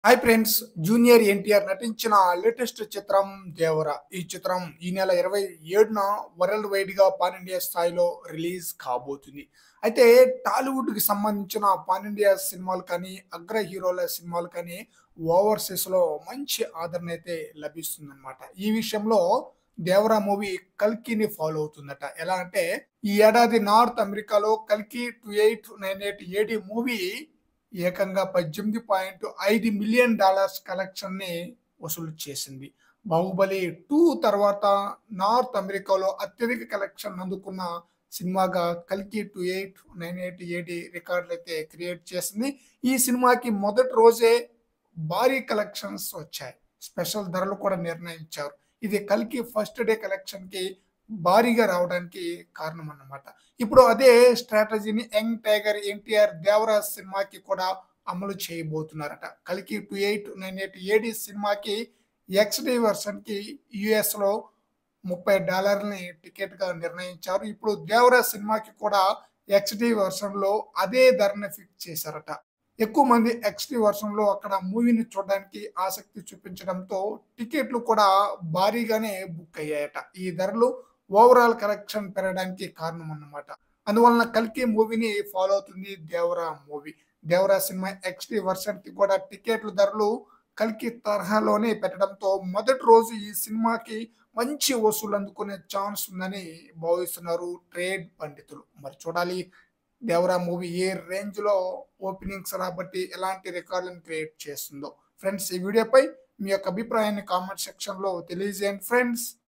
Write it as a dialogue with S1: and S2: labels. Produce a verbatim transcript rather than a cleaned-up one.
S1: Hi friends, junior NTR నటించిన latest చిత్రం దేవర. ఈ చిత్రం ఈ నెల ఇరవై ఏడున వరల్డ్ వైడ్ గా పాన్ ఇండియా స్థాయిలో రిలీజ్ కాబోతుంది. అయితే టాలీవుడ్ కి సంబంధించిన పాన్ ఇండియా సినిమాలు కానీ, అగ్ర హీరోల సినిమాలు కానీ ఓవర్సీస్ లో మంచి ఆదరణ అయితే లభిస్తుందన్నమాట. ఈ విషయంలో దేవరా మూవీ కల్కిని ఫాలో అవుతుందట. ఎలా అంటే ఈ ఏడాది నార్త్ అమెరికాలో కల్కి two eight nine eight AD movie ఏకంగా పద్దెనిమిది పాయింట్ ఐదు మిలియన్ డాలర్స్ కలెక్షన్ ని వసూలు చేసింది. బాహుబలి టూ తర్వాత నార్త్ అమెరికాలో అత్యధిక కలెక్షన్ అందుకున్న సినిమాగా కల్కి two eight nine eight AD రికార్డులు అయితే క్రియేట్ చేసింది. ఈ సినిమాకి మొదటి రోజే భారీ కలెక్షన్స్ వచ్చాయి. స్పెషల్ ధరలు కూడా నిర్ణయించారు. ఇది కల్కి ఫస్ట్ డే కలెక్షన్ కి భారీగా రావడానికి కారణం అన్నమాట. ఇప్పుడు అదే స్ట్రాటజీని యంగ్ టైగర్ ఎన్టీఆర్ దేవరాజ్ సినిమాకి కూడా అమలు చేయబోతున్నారట. కల్కి two eight nine eight AD సినిమాకి ఎక్స్డి వర్షన్ కి యుఎస్ లో ముప్పై డాలర్లని టికెట్ గా నిర్ణయించారు. ఇప్పుడు దేవరాజ్ సినిమాకి కూడా ఎక్స్డి వర్షన్ లో అదే ధరని ఫిక్స్ చేశారట. ఎక్కువ మంది ఎక్స్డి వర్షన్ లో అక్కడ మూవీని చూడడానికి ఆసక్తి చూపించడంతో టికెట్లు కూడా భారీగానే బుక్ అయ్యాయట. ఈ ధరలు ఓవరాల్ కలెక్షన్ పెరగడానికి కారణం అన్నమాట. అందువలన కల్కి మూవీని ఫాలో అవుతుంది దేవరా మూవీ. దేవరా సినిమా ఎక్స్డి వర్షన్ కి కూడా టికెట్ల ధరలు కల్కి తరహాలోనే పెట్టడంతో మొదటి రోజు ఈ సినిమాకి మంచి వసూలు అందుకునే ఛాన్స్ ఉందని భావిస్తున్నారు ట్రేడ్ పండితులు. మరి చూడాలి దేవరా మూవీ ఏ రేంజ్ లో ఓపెనింగ్స్ రాబట్టి ఎలాంటి రికార్డులను క్రియేట్ చేస్తుందో. ఫ్రెండ్స్, ఈ వీడియోపై మీ యొక్క అభిప్రాయాన్ని కామెంట్ సెక్షన్ లో తెలియజేయండి ఫ్రెండ్స్.